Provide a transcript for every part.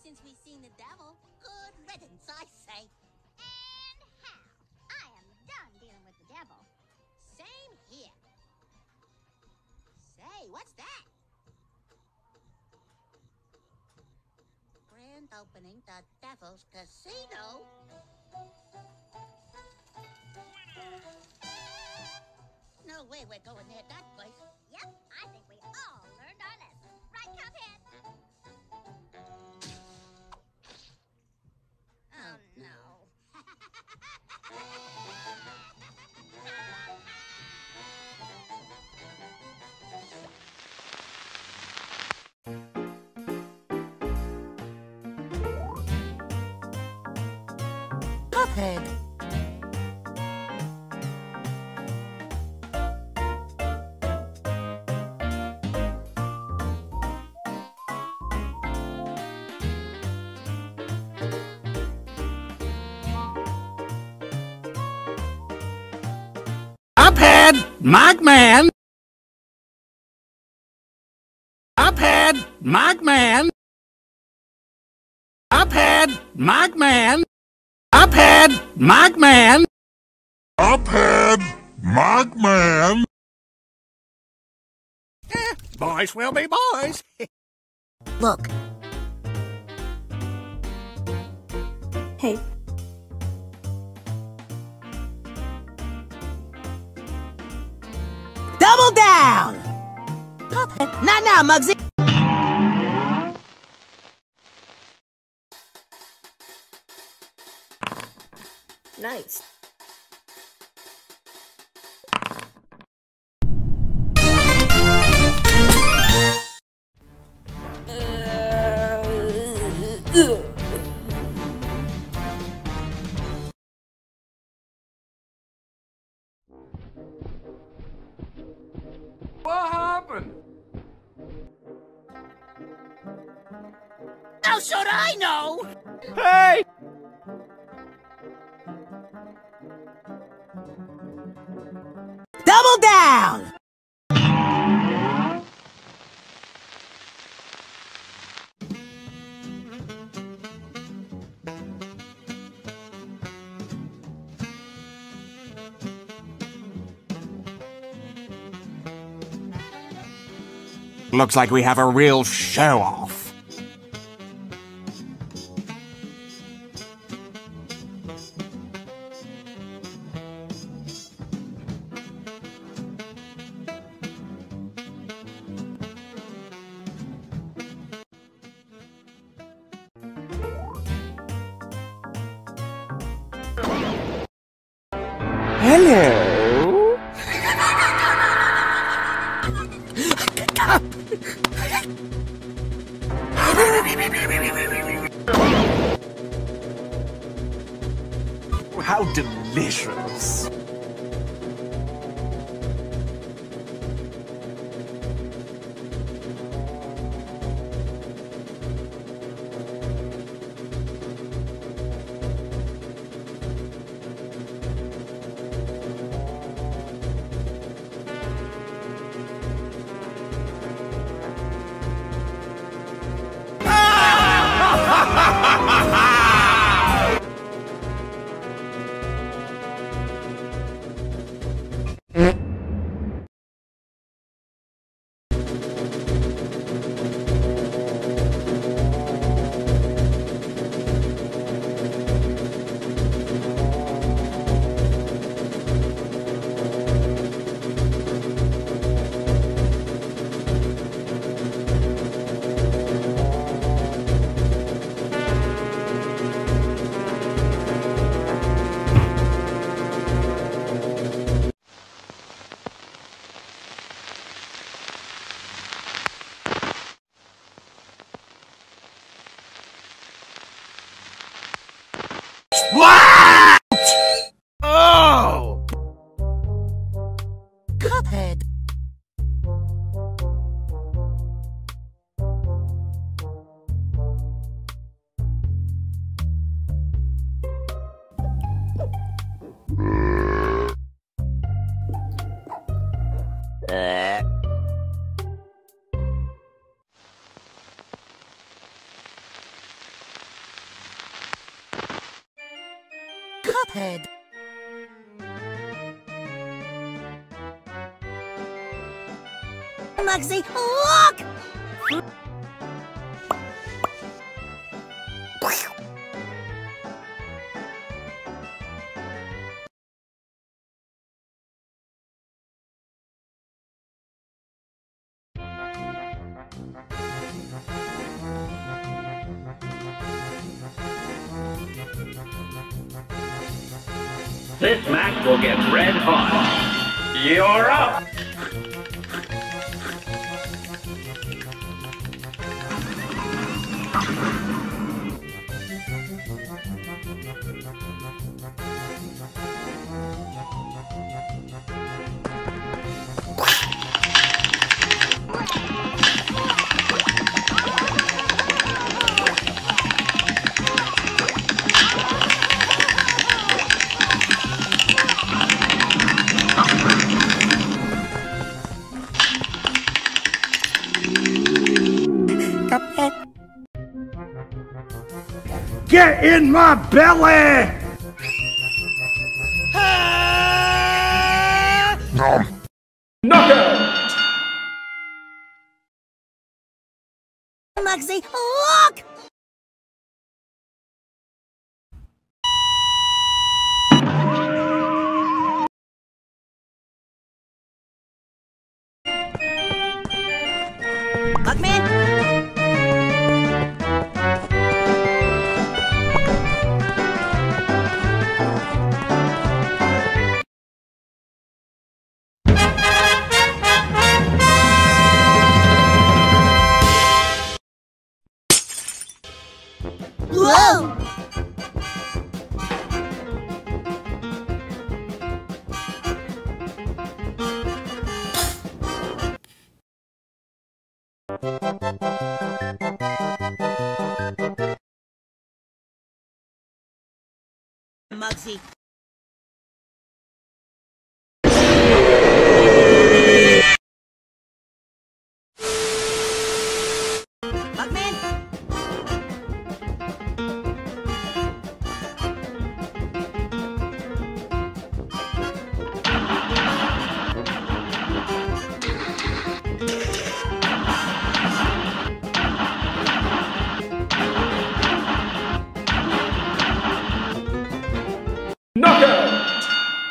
since we've seen the devil. Good riddance, I say. And how? I am done dealing with the devil. Same here. Say, what's that? Grand opening the Devil's Casino. No way we're going near that place. Yep, I think we all learned our lesson. Right, Cuphead? Oh, no. Cuphead. Cuphead, Mugman. Cuphead, Mugman. Cuphead, Mugman. Cuphead, Mugman. Cuphead, Mugman. Boys will be boys. Look. Hey. Double down! Cuphead. Not now, Muggsy. Nice. What happened? How should I know? Hey! Double down! Looks like we have a real show-off. Hello? How delicious. What? Oh! Cuphead. Cuphead. Mugsy, look! This match will get red hot. You're up! Cuphead. Get in my belly! Nom. Knockout! Mugsy, look! Mugman! Whoa! Mugsy. Mugman. Knockout!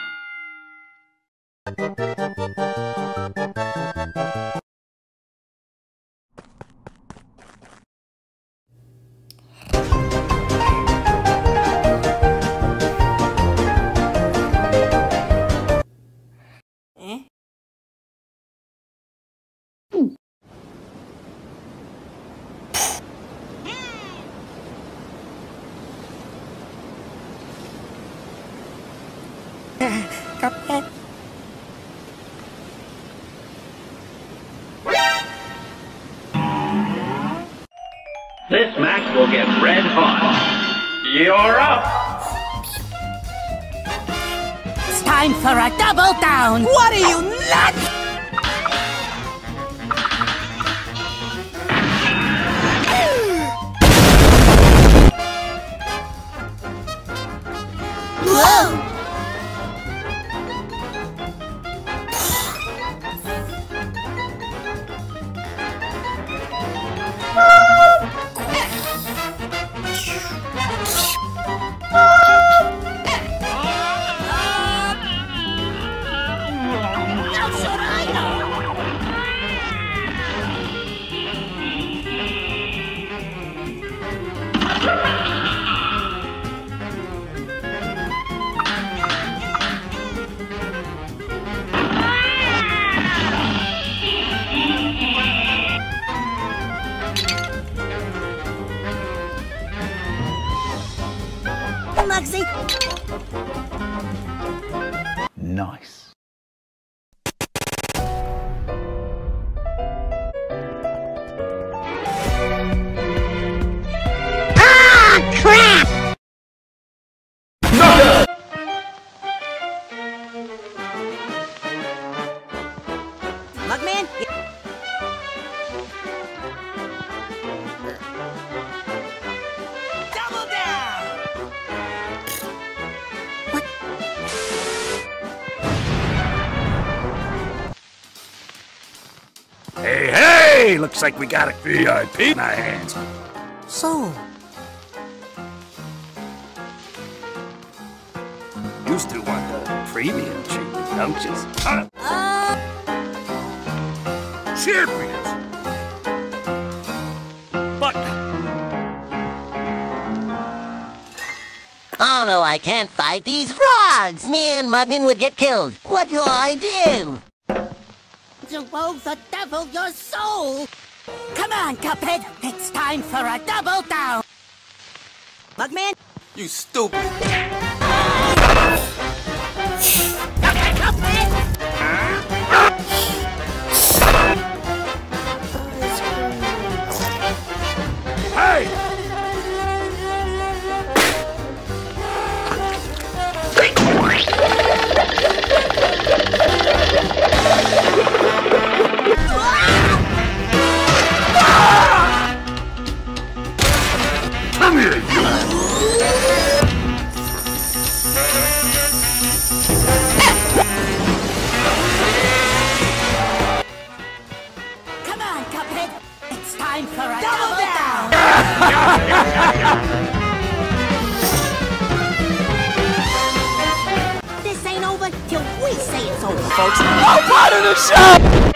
Eh? Cuphead. This match will get red hot. You're up! It's time for a double down! What are you, nuts? Whoa! How should I know? Mugsy. Nice. Ah, crap! Knockout! Mugman. Double down! Hey, looks like we got a VIP in our hands. So, You still want the premium treatment, don't you? Champions! But Oh no, I can't fight these frogs! Me and Mugman would get killed. What do I do? to woe the devil your soul! Come on, Cuphead! It's time for a double down! Mugman? You stupid. hey! Come here, you! Come on, Cuphead! It's time for a double down! This ain't over till we say it's over, folks! I'm part of the show!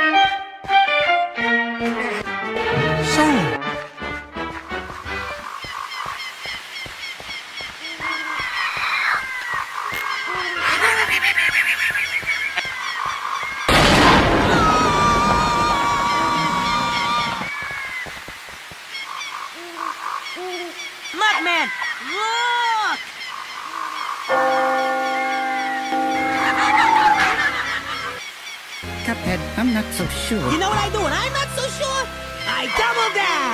Mugman, look! Cuphead, I'm not so sure. You know what I do when I'm not so sure? I double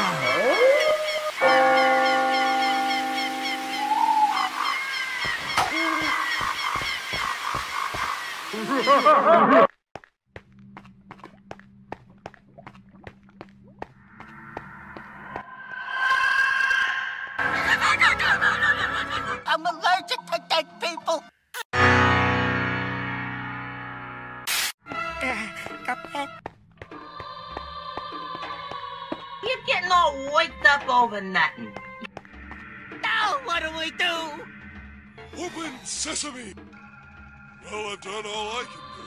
down! I'm allergic to dead people! Cuphead? You're getting all worked up over nothing. Now what do we do? Open sesame! Well, I've done all I can do.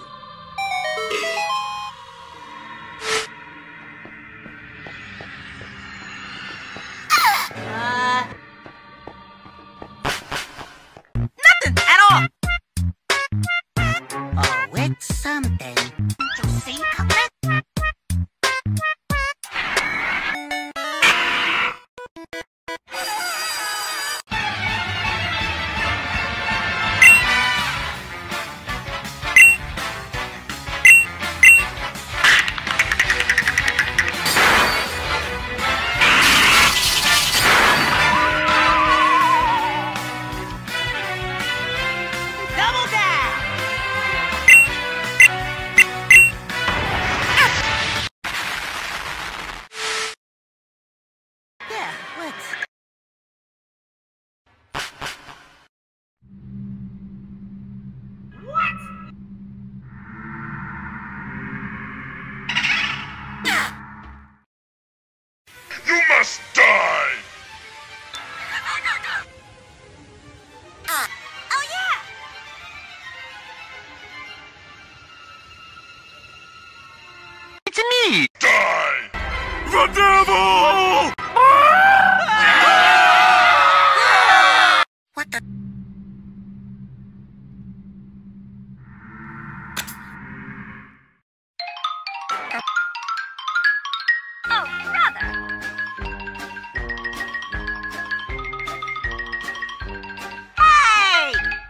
Nothing at all. Oh, it's something. You see, Cuphead? Double down! Yeah, let's... You must die! Oh yeah! It's me! Die! The devil! What the... Oh, brother! Hey!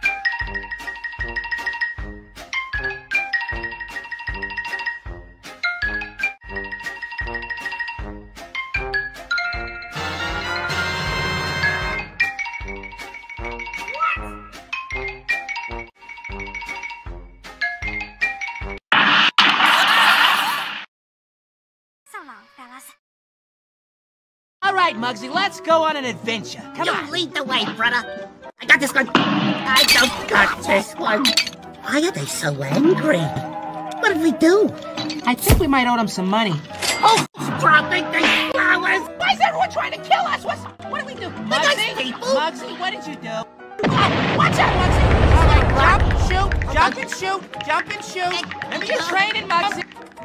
So long, fellas. All right, Muggsy, let's go on an adventure. Come on. You lead the way, brother. I got this one. I don't got this one. Why are they so angry? What did we do? I think we might owe them some money. Who's dropping these flowers? Why is everyone trying to kill us? What do we do? Nice people. Muggsy, what did you do? Watch out, Muggsy! All right, jump and shoot. Remember your training, Muggsy.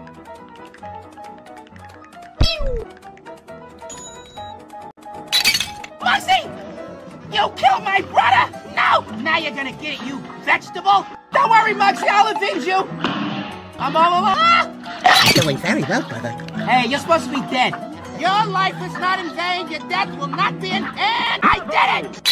Muggsy! You killed my brother! No! Now you're gonna get it, you vegetable! Don't worry, Muggsy, I'll avenge you! I'm all alone! Doing very well, brother. Hey, you're supposed to be dead. Your life is not in vain, your death will not be in vain! I did it!